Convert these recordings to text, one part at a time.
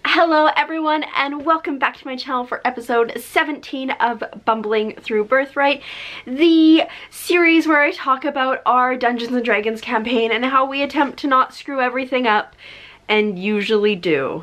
Hello everyone and welcome back to my channel for episode 17 of Bumbling through Birthright, the series where I talk about our Dungeons & Dragons campaign and how we attempt to not screw everything up, and usually do.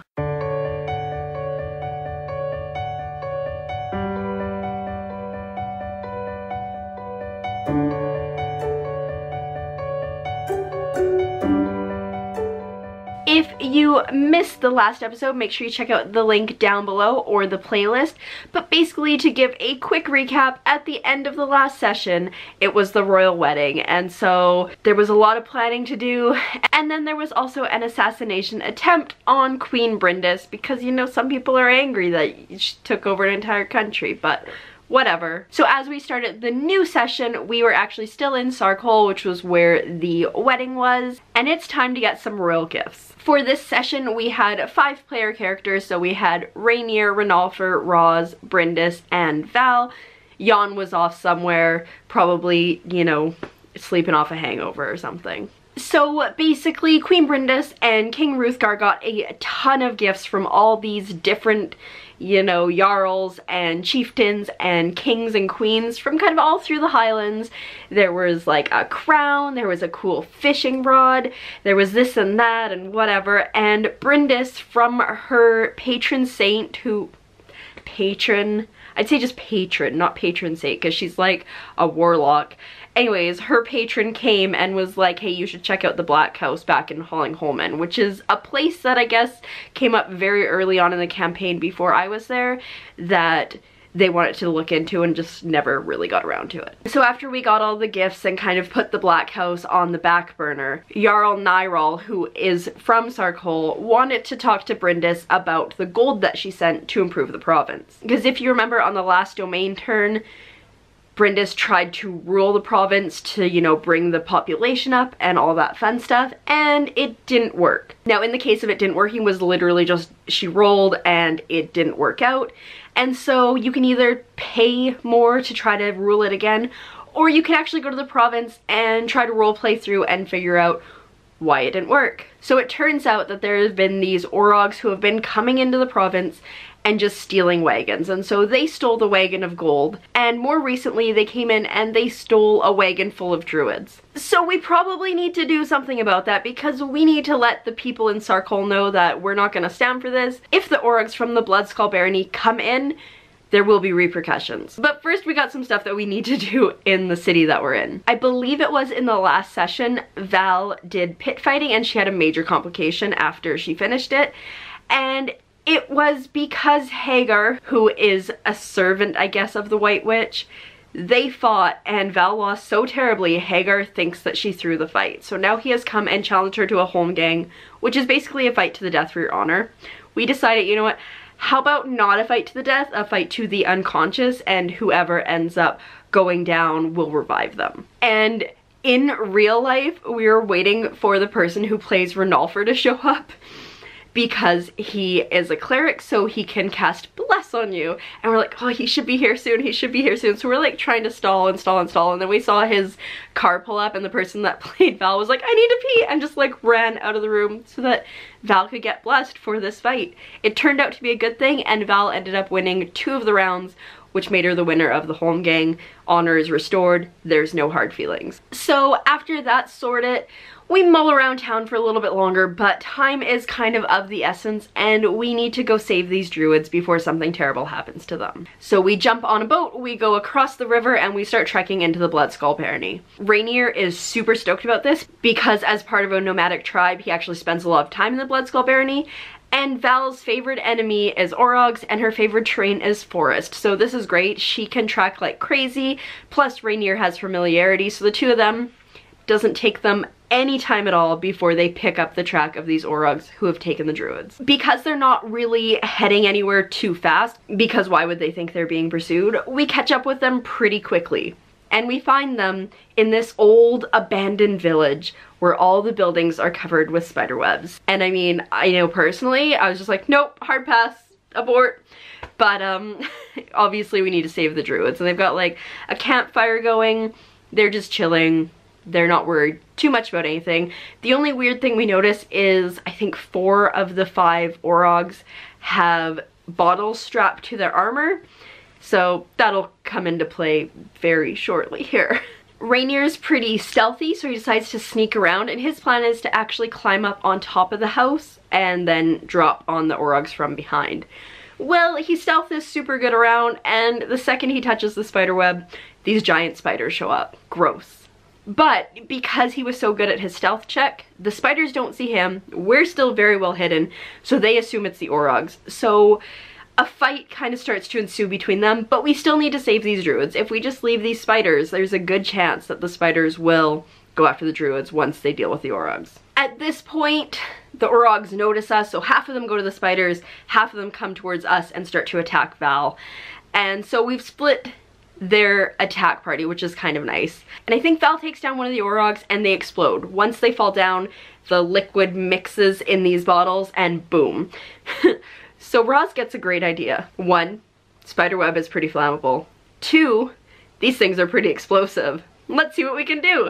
If you missed the last episode, make sure you check out the link down below or the playlist. But basically, to give a quick recap, at the end of the last session, it was the royal wedding. And so there was a lot of planning to do. And then there was also an assassination attempt on Queen Brindis because, you know, some people are angry that she took over an entire country, but whatever. So as we started the new session, we were actually still in Sarkhole, which was where the wedding was, and it's time to get some royal gifts. For this session, we had 5 player characters, so we had Rainier, Renalfer, Roz, Brindis, and Val. Jan was off somewhere, probably, you know, sleeping off a hangover or something. So basically, Queen Brindis and King Ruthgar got a ton of gifts from all these different, you know, jarls and chieftains and kings and queens from kind of all through the Highlands. There was like a crown, there was a cool fishing rod, there was this and that and whatever. And Brindis, from her patron saint, I'd say just patron, not patron saint, because she's like a warlock. Anyways, her patron came and was like, hey, you should check out the Black House back in Hollingholmen, which is a place that I guess came up very early on in the campaign before I was there that they wanted to look into and just never really got around to it. So after we got all the gifts and kind of put the Black House on the back burner, Jarl Nyrol, who is from Sarkhole, wanted to talk to Brindis about the gold that she sent to improve the province. Because if you remember on the last domain turn, Brindis tried to rule the province to, you know, bring the population up and all that fun stuff, and it didn't work. Now, in the case of it didn't working was literally just she rolled and it didn't work out. And so you can either pay more to try to rule it again, or you can actually go to the province and try to role play through and figure out why it didn't work. So it turns out that there have been these Orogs who have been coming into the province and just stealing wagons, and so they stole the wagon of gold, and more recently they came in and they stole a wagon full of druids. So we probably need to do something about that, because we need to let the people in Sarkhole know that we're not going to stand for this. If the Orogs from the Bloodskull Barony come in, there will be repercussions. But first we got some stuff that we need to do in the city that we're in. I believe it was in the last session, Val did pit fighting and she had a major complication after she finished it, and it was because Hagar, who is a servant, I guess, of the White Witch, they fought and Val lost so terribly, Hagar thinks that she threw the fight. So now he has come and challenged her to a holmgang, which is basically a fight to the death for your honor. We decided, you know what, how about not a fight to the death, a fight to the unconscious, and whoever ends up going down will revive them. And in real life, we were waiting for the person who plays Renalfer to show up, because he is a cleric, so he can cast Bless on you. And we're like, oh, he should be here soon, he should be here soon. So we're like trying to stall and stall and stall, and then we saw his car pull up and the person that played Val was like, I need to pee, and just like ran out of the room so that Val could get blessed for this fight. It turned out to be a good thing, and Val ended up winning 2 of the rounds, which made her the winner of the holmgang. Honor is restored, there's no hard feelings. So after that's sorted, we mull around town for a little bit longer, but time is kind of the essence, and we need to go save these druids before something terrible happens to them. So we jump on a boat, we go across the river, and we start trekking into the Bloodskull Barony. Rainier is super stoked about this, because as part of a nomadic tribe, he actually spends a lot of time in the Bloodskull Barony, and Val's favorite enemy is Orogs, and her favorite terrain is forest. So this is great, she can trek like crazy, plus Rainier has familiarity, so the two of them, doesn't take them any time at all before they pick up the track of these Orogs who have taken the druids. Because they're not really heading anywhere too fast, because why would they think they're being pursued, we catch up with them pretty quickly. And we find them in this old abandoned village where all the buildings are covered with spider webs. And I mean, I know personally, I was just like, nope, hard pass, abort. But obviously we need to save the druids, and they've got like a campfire going, they're just chilling, they're not worried too much about anything. The only weird thing we notice is I think 4 of the 5 Orogs have bottles strapped to their armor, so that'll come into play very shortly here. Rainier's pretty stealthy, so he decides to sneak around, and his plan is to actually climb up on top of the house and then drop on the Orogs from behind. Well, he stealth is super good around, and the second he touches the spider web, these giant spiders show up. Gross. But because he was so good at his stealth check, the spiders don't see him. We're still very well hidden, so they assume it's the Orogs. So a fight kind of starts to ensue between them, but we still need to save these druids. If we just leave these spiders, there's a good chance that the spiders will go after the druids once they deal with the Orogs. At this point, the Orogs notice us, so half of them go to the spiders, half of them come towards us and start to attack Val. And so we've split their attack party, which is kind of nice. And I think Val takes down one of the Orogs and they explode. Once they fall down, the liquid mixes in these bottles and boom. So Roz gets a great idea. 1, spiderweb is pretty flammable. 2, these things are pretty explosive. Let's see what we can do.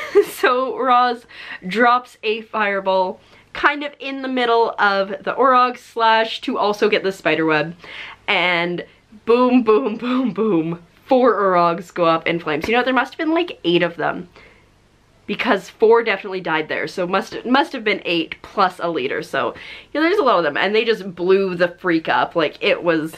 So Roz drops a fireball kind of in the middle of the Orog / to also get the spiderweb. And boom, boom, boom, boom. 4 Orogs go up in flames. You know, there must have been like 8 of them, because 4 definitely died there, so must have been 8 plus a leader. So yeah, there's a lot of them, and they just blew the freak up. Like it was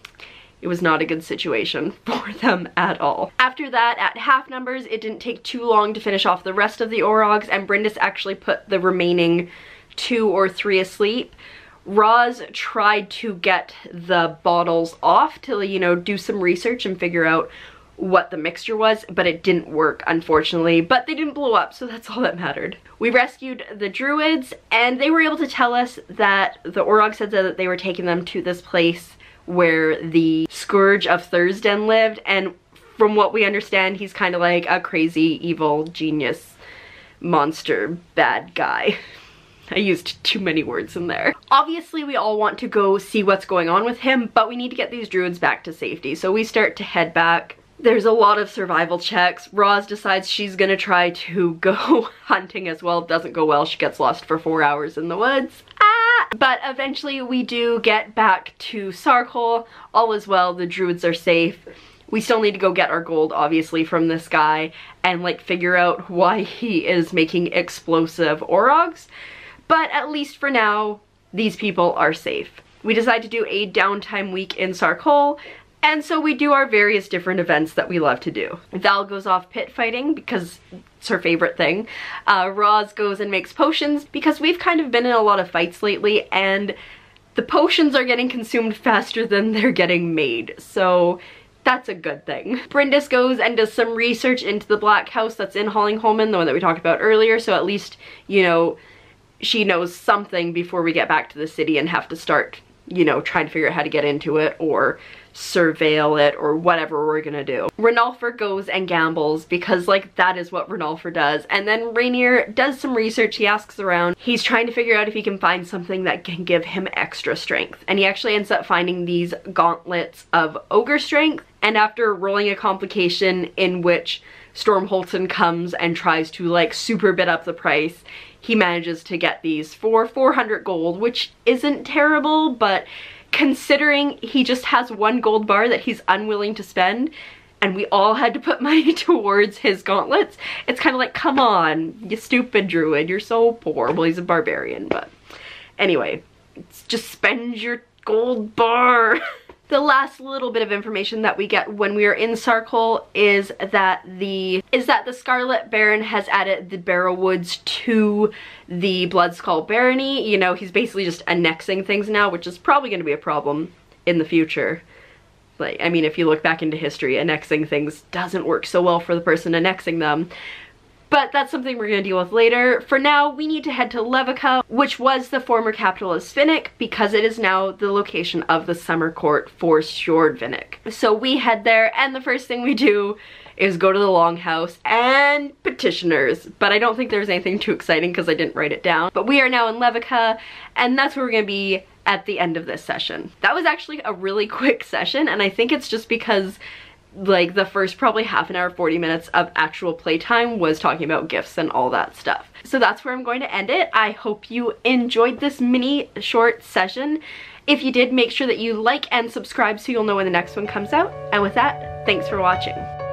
not a good situation for them at all. After that, at half numbers, it didn't take too long to finish off the rest of the Orogs, and Brindis actually put the remaining 2 or 3 asleep. Roz tried to get the bottles off to, you know, do some research and figure out what the mixture was, but it didn't work, unfortunately. But they didn't blow up, so that's all that mattered. We rescued the druids, and they were able to tell us that the Orogs had said that they were taking them to this place where the Scourge of Thursden lived, and from what we understand, he's kind of like a crazy, evil, genius, monster, bad guy. I used too many words in there. Obviously, we all want to go see what's going on with him, but we need to get these druids back to safety, so we start to head back. There's a lot of survival checks. Roz decides she's gonna try to go hunting as well. It doesn't go well. She gets lost for 4 hours in the woods. But eventually we do get back to Sarkol. All is well, the druids are safe. We still need to go get our gold, obviously, from this guy and like figure out why he is making explosive Orogs. But at least for now, these people are safe. We decide to do a downtime week in Sarkol, and so we do our various different events that we love to do. Val goes off pit fighting because it's her favorite thing. Roz goes and makes potions because we've kind of been in a lot of fights lately and the potions are getting consumed faster than they're getting made. So that's a good thing. Brindis goes and does some research into the Black House that's in Hollingholmen, the one that we talked about earlier, so at least, you know, she knows something before we get back to the city and have to start, you know, trying to figure out how to get into it or surveil it or whatever we're gonna do. Renalfer goes and gambles because like that is what Renalfer does, and then Rainier does some research. He asks around. He's trying to figure out if he can find something that can give him extra strength, and he actually ends up finding these gauntlets of ogre strength, and after rolling a complication in which Stormholton comes and tries to like super bid up the price, he manages to get these for 400 gold, which isn't terrible, but considering he just has 1 gold bar that he's unwilling to spend, and we all had to put money towards his gauntlets, it's kind of like, come on, you stupid druid, you're so poor. Well, he's a barbarian, but anyway, just spend your gold bar. The last little bit of information that we get when we are in Sarkol is that the Scarlet Baron has added the Barrowwoods to the Bloodskull Barony. You know, he's basically just annexing things now, which is probably going to be a problem in the future. Like, I mean, if you look back into history, annexing things doesn't work so well for the person annexing them. But that's something we're going to deal with later. For now, we need to head to Levica, which was the former capital of Svinnick, because it is now the location of the summer court for Sjordvinnick. So we head there, and the first thing we do is go to the Longhouse and petitioners. But I don't think there's anything too exciting because I didn't write it down. But we are now in Levica, and that's where we're going to be at the end of this session. That was actually a really quick session, and I think it's just because like the first probably half an hour, 40 minutes of actual playtime was talking about gifts and all that stuff. So that's where I'm going to end it. I hope you enjoyed this mini short session. If you did, make sure that you like and subscribe so you'll know when the next one comes out. And with that, thanks for watching.